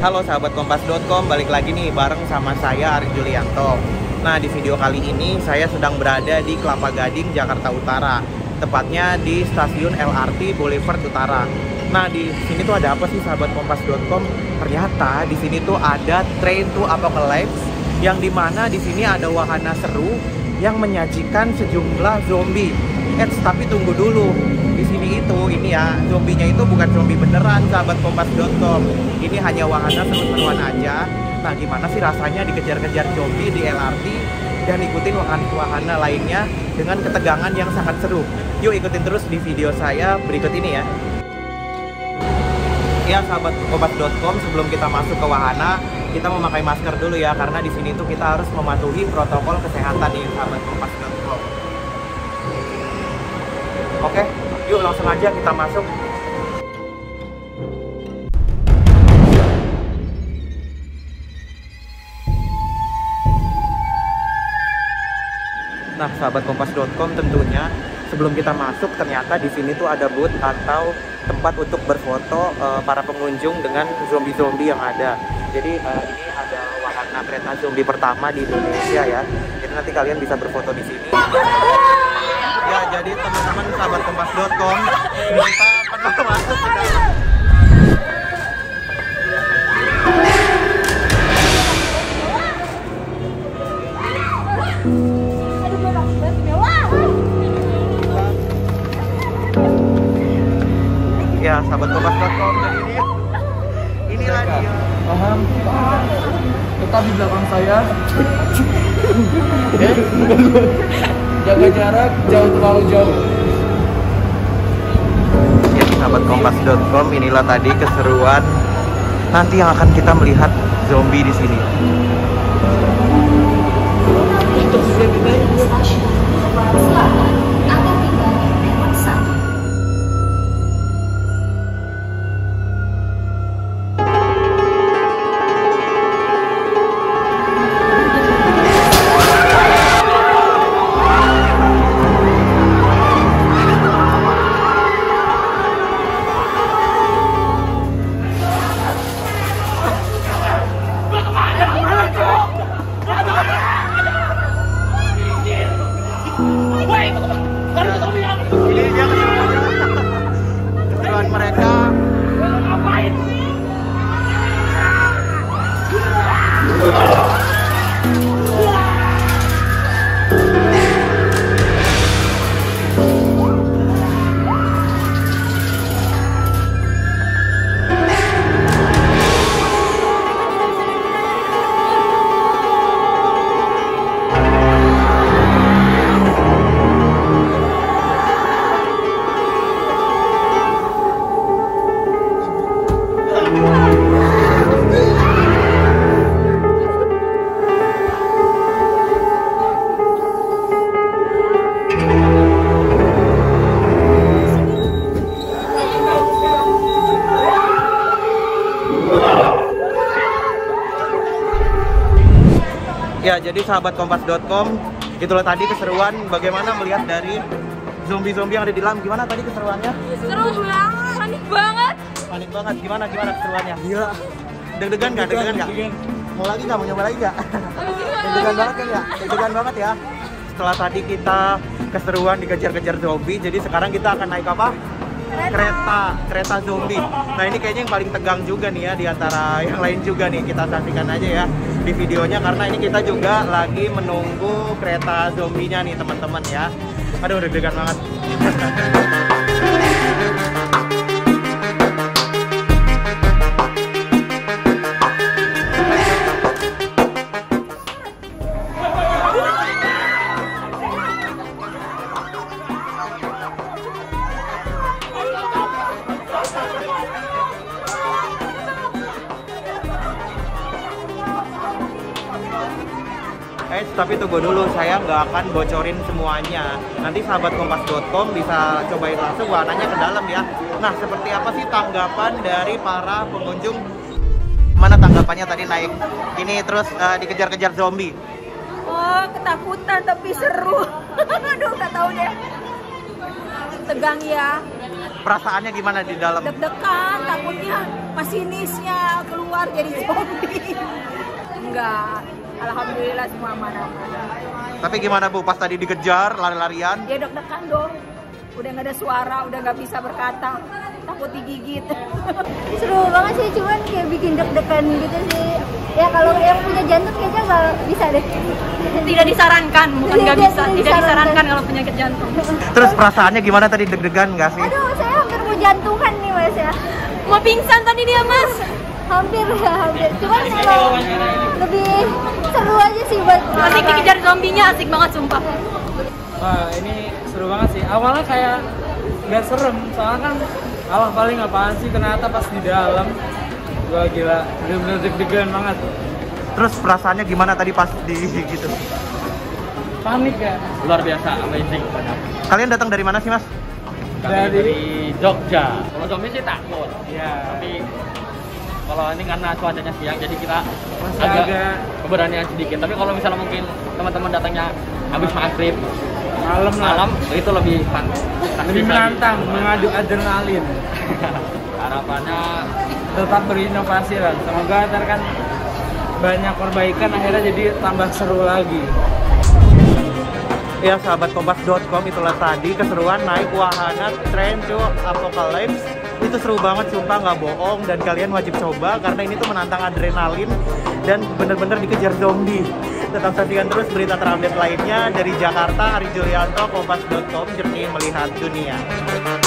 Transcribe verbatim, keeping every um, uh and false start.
Halo sahabat kompas dot com, balik lagi nih bareng sama saya Ari Julianto. Nah, di video kali ini saya sedang berada di Kelapa Gading, Jakarta Utara. Tepatnya di stasiun L R T Boulevard Utara. Nah, di sini tuh ada apa sih sahabat kompas dot com? Ternyata di sini tuh ada Train to Apocalypse, yang dimana di sini ada wahana seru yang menyajikan sejumlah zombie. Eh, tapi tunggu dulu. Di sini itu, ini ya, zombinya itu bukan zombie beneran, sahabat kompas dot com. Ini hanya wahana seru-seruan aja. Nah, gimana sih rasanya dikejar-kejar zombie di L R T dan ikutin wahana-wahana lainnya dengan ketegangan yang sangat seru? Yuk ikutin terus di video saya berikut ini ya. Ya, sahabat kompas dot com, sebelum kita masuk ke wahana, kita memakai masker dulu ya, karena di sini tuh kita harus mematuhi protokol kesehatan nih, sahabat kompas dot com. Oke, yuk langsung aja kita masuk. Nah, sahabat kompas dot com, tentunya sebelum kita masuk ternyata di sini tuh ada booth atau tempat untuk berfoto uh, para pengunjung dengan zombie-zombie yang ada. Jadi uh, ini ada wahana kereta zombie pertama di Indonesia ya. Jadi nanti kalian bisa berfoto di sini. Ya, jadi teman-teman sahabat kompas dot com, kita pernah masuk ke dalam. Ya, sahabat kompas dot com, dan ini inilah dia. Paham? Tetap di belakang saya. Jaga jarak, jauh terlalu jauh. Ya, sahabat kompas dot com, inilah tadi keseruan nanti yang akan kita melihat zombie di sini. Ini dia keseruan mereka. Ngapain? Ya, jadi sahabat kompas dot com, itulah tadi keseruan bagaimana melihat dari zombie-zombie yang ada di dalam. Gimana tadi keseruannya? Seru banget, panik banget. Panik banget, gimana gimana keseruannya? Gila. Deg-degan nggak? Deg-degan nggak? Mau lagi nggak? Mau nyoba lagi nggak? Deg-degan banget kan ya? Deg-degan banget ya? Setelah tadi kita keseruan dikejar-kejar zombie, jadi sekarang kita akan naik apa? Kereta, kereta zombie. Nah, ini kayaknya yang paling tegang juga nih ya, di antara yang lain juga nih. Kita saksikan aja ya di videonya, karena ini kita juga lagi menunggu kereta zombinya nih teman-teman ya. Aduh, deg-degan banget. Eh, tapi tunggu dulu, saya nggak akan bocorin semuanya. Nanti sahabat kompas dot com bisa cobain langsung warnanya ke dalam ya. Nah, seperti apa sih tanggapan dari para pengunjung? Mana tanggapannya tadi naik ini terus uh, dikejar-kejar zombie? Oh, ketakutan tapi seru. Aduh, nggak tahu deh. Tegang ya. perasaannya gimana di dalam? Deg-degan, takutnya masinisnya keluar jadi zombie. Enggak, alhamdulillah semua aman-aman. Tapi gimana Bu, pas tadi dikejar lari-larian? Ya deg-degan dong. Udah nggak ada suara, udah nggak bisa berkata, takut digigit. Seru banget sih, cuman kayak bikin deg-degan gitu sih. Ya kalau yang punya jantung kayaknya nggak bisa deh. Tidak disarankan, bukan nggak Tidak, bisa. tidak Tidak disarankan. disarankan kalau penyakit jantung. Terus perasaannya gimana tadi, deg-degan nggak sih? Aduh, saya hampir mau jantungan nih mas ya. Mau pingsan tadi dia mas. Hampir ya, hampir. Cuman kalau lebih seru aja sih buat Asik dikejar zombinya, asik banget sumpah. Wah, ini seru banget sih. Awalnya kayak nggak serem, soalnya kan Allah paling apaan sih, ternyata pas di dalam gua gila, bener-bener deg-degan banget. Terus perasaannya gimana tadi pas di gitu? Panik ya. Luar biasa, amazing. Kalian datang dari mana sih Mas? Kami Dari- dari Jogja. Kalau zombie sih takut. Iya. Tapi kalau ini karena cuacanya siang, jadi kita Masih agak agak keberanian sedikit. Tapi kalau misalnya mungkin teman-teman datangnya habis maghrib, malam lah. malam, itu lebih fun. Lebih menantang, mengadu adrenalin. Harapannya Tetap berinovasi lah. Semoga ntar kan banyak perbaikan, akhirnya jadi tambah seru lagi. Ya sahabat kompas dot com, itulah tadi keseruan naik wahana Train to Apocalypse. Itu seru banget sumpah, nggak bohong, dan kalian wajib coba karena ini tuh menantang adrenalin dan bener-bener dikejar zombie. Tetap saksikan terus berita terupdate lainnya dari Jakarta. Ari Julianto, kompas dot com, jernih melihat dunia.